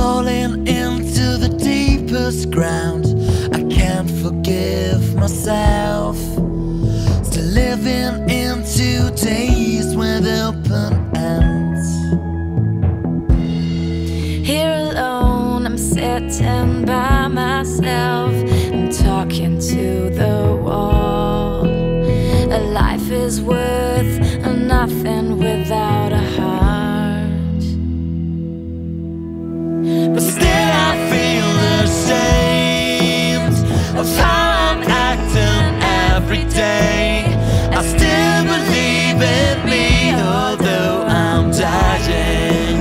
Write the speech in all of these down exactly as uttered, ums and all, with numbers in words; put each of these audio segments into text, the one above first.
falling into the deepest ground. I can't forgive myself. Still living into days with open ends. Here alone, I'm sitting by myself. I'm talking to the wall. A life is worth nothing without a heart. But still I feel ashamed of how I'm acting every day. I still believe in me, although I'm dying.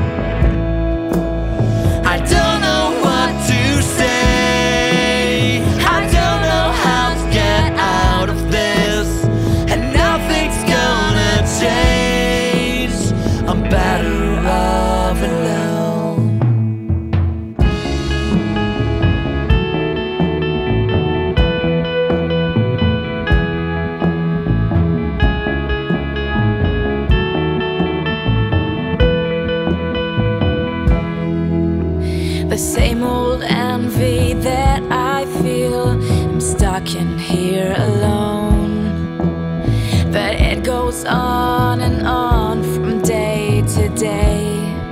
I don't know what to say. I don't know how to get out of this, and nothing's gonna change. I'm better off alone. The same old envy that I feel. I'm stuck in here alone, but it goes on and on from day to day.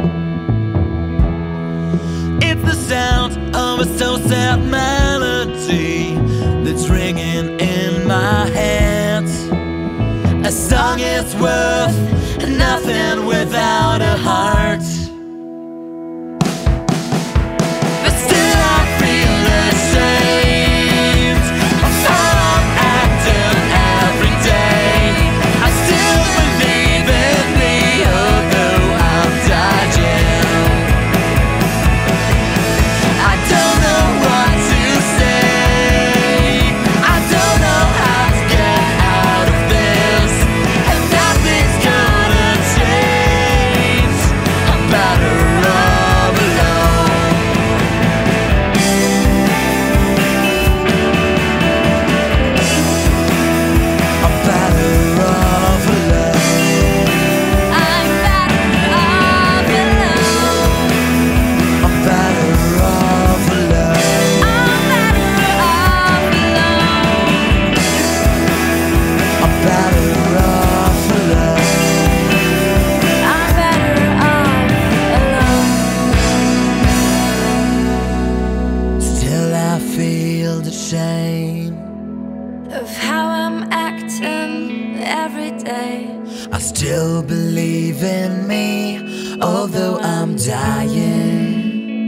It's the sound of a so sad melody that's ringing in my head. A song is worth nothing without a heart. But still I feel ashamed of how I'm acting every day. I still believe in me, although I'm dying. I don't know what to say. I don't know how to get out of this, and nothing's gonna change. I'm better off alone. I'm better off alone. I'm better off alone. I'm better off alone. I'm better off alone. I'm better off alone. I'm better off alone. Still I feel the shame Of how I'm acting every day. I still believe in me, although I'm dying.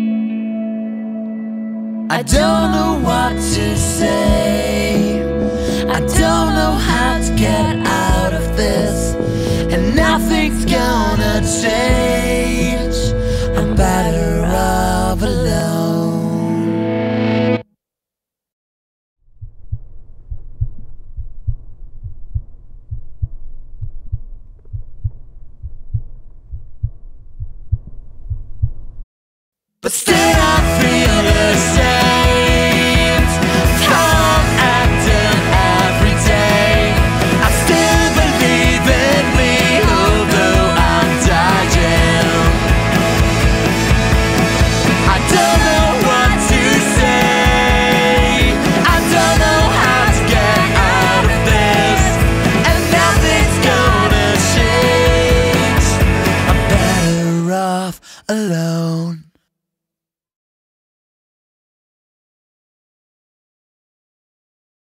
I don't know what to say. I don't know how to get out of this, and nothing's gonna change. I'm better off alone. But still